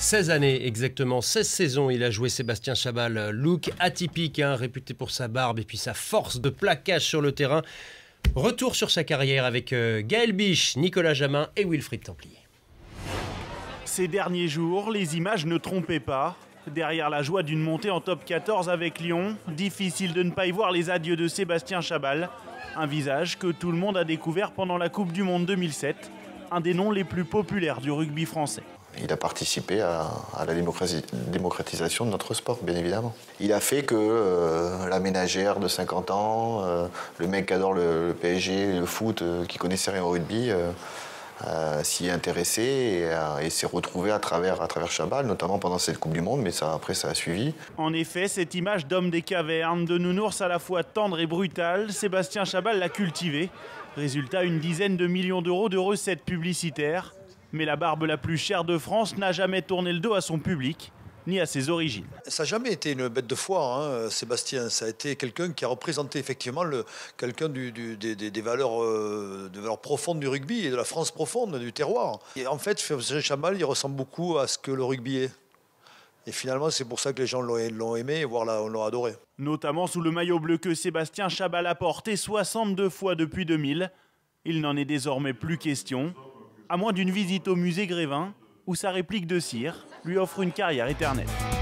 16 années, exactement 16 saisons, il a joué Sébastien Chabal. Look atypique, réputé pour sa barbe et puis sa force de plaquage sur le terrain. Retour sur sa carrière avec Gaël Biche, Nicolas Jamin et Wilfried Templier. Ces derniers jours, les images ne trompaient pas. Derrière la joie d'une montée en top 14 avec Lyon, difficile de ne pas y voir les adieux de Sébastien Chabal. Un visage que tout le monde a découvert pendant la Coupe du Monde 2007, un des noms les plus populaires du rugby français. Il a participé à la démocratisation de notre sport, bien évidemment. Il a fait que la ménagère de 50 ans, le mec qui adore le PSG, le foot, qui connaissait rien au rugby, s'y est intéressé et s'est retrouvé à travers Chabal, notamment pendant cette Coupe du Monde, mais après ça a suivi. En effet, cette image d'homme des cavernes, de nounours à la fois tendre et brutal, Sébastien Chabal l'a cultivé. Résultat, une dizaine de millions d'euros de recettes publicitaires. Mais la barbe la plus chère de France n'a jamais tourné le dos à son public, ni à ses origines. Ça n'a jamais été une bête de foire, Sébastien. Ça a été quelqu'un qui a représenté effectivement quelqu'un des valeurs profondes du rugby et de la France profonde, du terroir. Et en fait, Chabal, il ressemble beaucoup à ce que le rugby est. Et finalement, c'est pour ça que les gens l'ont aimé, voire l'ont adoré. Notamment sous le maillot bleu que Sébastien Chabal a porté 62 fois depuis 2000. Il n'en est désormais plus question, à moins d'une visite au musée Grévin, où sa réplique de cire lui offre une carrière éternelle.